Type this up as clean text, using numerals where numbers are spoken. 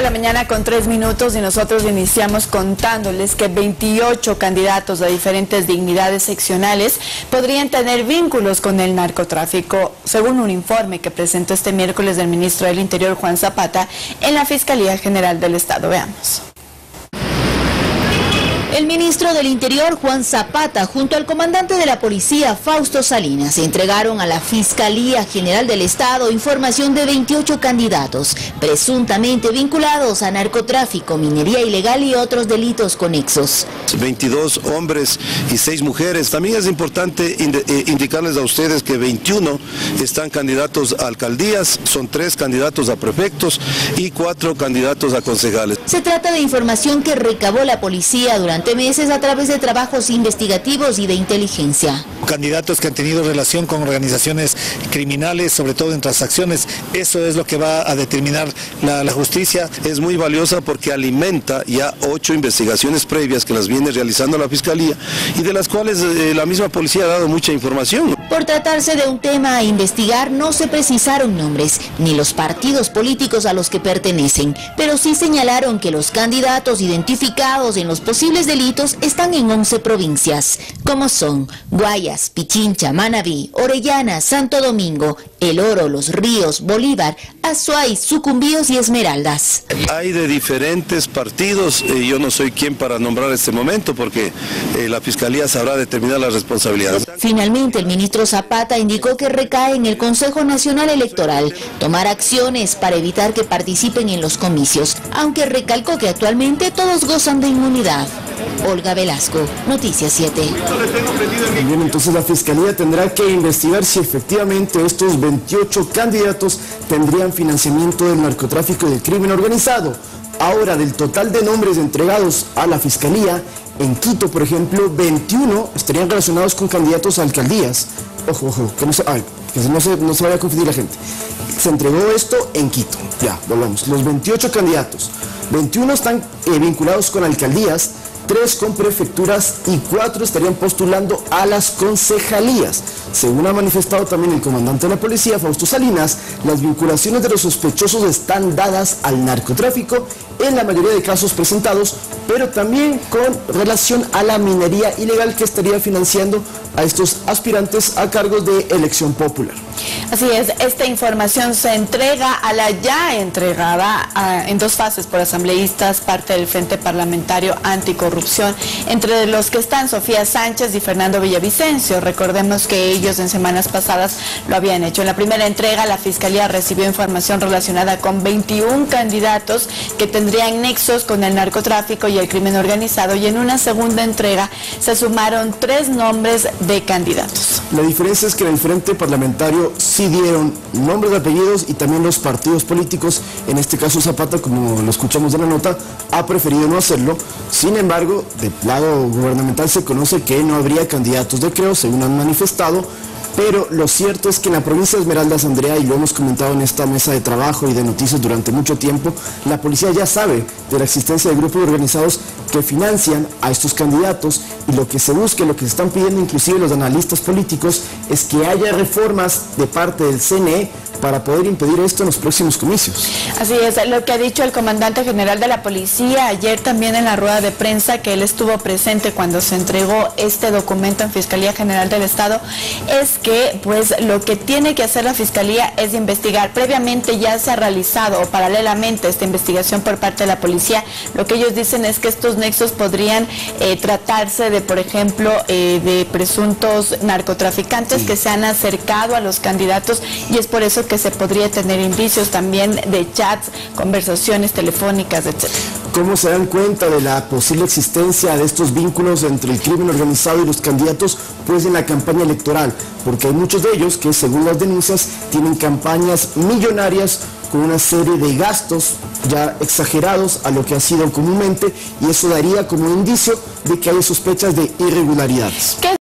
8:03 a.m. y nosotros iniciamos contándoles que 28 candidatos de diferentes dignidades seccionales podrían tener vínculos con el narcotráfico, según un informe que presentó este miércoles el ministro del Interior, Juan Zapata, en la Fiscalía General del Estado. Veamos. El ministro del Interior, Juan Zapata, junto al comandante de la policía, Fausto Salinas, entregaron a la Fiscalía General del Estado información de 28 candidatos, presuntamente vinculados a narcotráfico, minería ilegal y otros delitos conexos. 22 hombres y 6 mujeres. También es importante indicarles a ustedes que 21 están candidatos a alcaldías, son 3 candidatos a prefectos y 4 candidatos a concejales. Se trata de información que recabó la policía durante meses a través de trabajos investigativos y de inteligencia. Candidatos que han tenido relación con organizaciones criminales, sobre todo en transacciones, eso es lo que va a determinar la justicia. Es muy valiosa porque alimenta ya 8 investigaciones previas que las viene realizando la Fiscalía y de las cuales la misma policía ha dado mucha información. Por tratarse de un tema a investigar, no se precisaron nombres ni los partidos políticos a los que pertenecen, pero sí señalaron que los candidatos identificados en los posibles delitos están en 11 provincias, como son Guayas, Pichincha, Manabí, Orellana, Santo Domingo, El Oro, Los Ríos, Bolívar, Azuay, Sucumbíos y Esmeraldas. Hay de diferentes partidos, yo no soy quien para nombrar este momento porque la Fiscalía sabrá determinar las responsabilidades. Finalmente, el ministro Zapata indicó que recae en el Consejo Nacional Electoral tomar acciones para evitar que participen en los comicios, aunque recalcó que actualmente todos gozan de inmunidad. Olga Velasco, Noticias 7. Bien, entonces la Fiscalía tendrá que investigar si efectivamente estos 28 candidatos tendrían financiamiento del narcotráfico y del crimen organizado. Ahora, del total de nombres entregados a la Fiscalía, en Quito, por ejemplo, 21 estarían relacionados con candidatos a alcaldías. Ojo, que no se vaya a confundir la gente. Se entregó esto en Quito. Ya, volvamos. Los 28 candidatos, 21 están vinculados con alcaldías, 3 con prefecturas y 4 estarían postulando a las concejalías. Según ha manifestado también el comandante de la policía, Fausto Salinas, las vinculaciones de los sospechosos están dadas al narcotráfico en la mayoría de casos presentados, pero también con relación a la minería ilegal que estaría financiando a estos aspirantes a cargos de elección popular. Así es, esta información se entrega a la ya entregada en 2 fases por asambleístas, parte del Frente Parlamentario Anticorrupción, entre los que están Sofía Sánchez y Fernando Villavicencio. Recordemos que ellos en semanas pasadas lo habían hecho. En la primera entrega, la Fiscalía recibió información relacionada con 21 candidatos que tendrían nexos con el narcotráfico y el crimen organizado, y en una segunda entrega se sumaron 3 nombres de candidatos. La diferencia es que en el Frente Parlamentario sí dieron nombres, apellidos y también los partidos políticos. En este caso Zapata, como lo escuchamos de la nota, ha preferido no hacerlo. Sin embargo, del lado gubernamental se conoce que no habría candidatos de creo, según han manifestado. Pero lo cierto es que en la provincia de Esmeraldas, Andrea, y lo hemos comentado en esta mesa de trabajo y de noticias durante mucho tiempo, la policía ya sabe de la existencia de grupos organizados que financian a estos candidatos, y lo que se busca, lo que se están pidiendo inclusive los analistas políticos, es que haya reformas de parte del CNE para poder impedir esto en los próximos comicios. Así es, lo que ha dicho el comandante general de la policía ayer también en la rueda de prensa, que él estuvo presente cuando se entregó este documento en Fiscalía General del Estado, es que pues lo que tiene que hacer la Fiscalía es investigar. Previamente ya se ha realizado o paralelamente esta investigación por parte de la policía. Lo que ellos dicen es que estos nexos podrían tratarse de, por ejemplo, de presuntos narcotraficantes que se han acercado a los candidatos, y es por eso que se podría tener indicios también de chats, conversaciones telefónicas, etc. ¿Cómo se dan cuenta de la posible existencia de estos vínculos entre el crimen organizado y los candidatos? Pues en la campaña electoral, porque hay muchos de ellos que, según las denuncias, tienen campañas millonarias con una serie de gastos ya exagerados a lo que ha sido comúnmente, y eso daría como indicio de que hay sospechas de irregularidades.